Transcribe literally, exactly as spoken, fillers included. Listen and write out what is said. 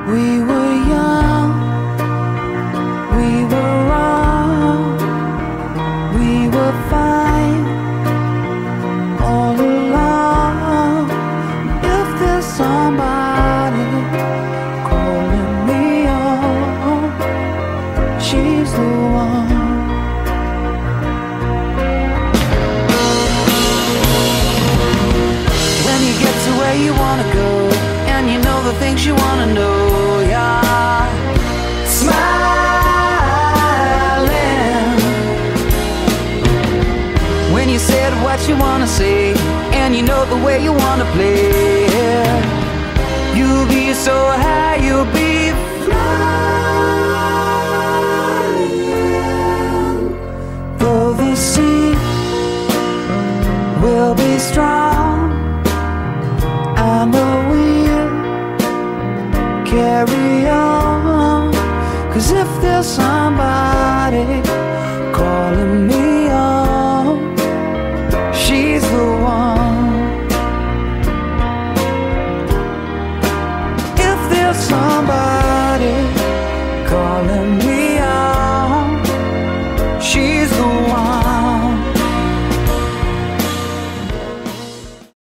We were young, we were wrong, we were fine all along. If there's somebody calling me on, she's the one. When you get to where you wanna go, and you know the things you wanna know, yeah. Smiling when you said what you wanna say, and you know the way you wanna play. You'll be so high, you'll be flying. Though the sea will be strong, I know we'll carry on. 'Cause if there's somebody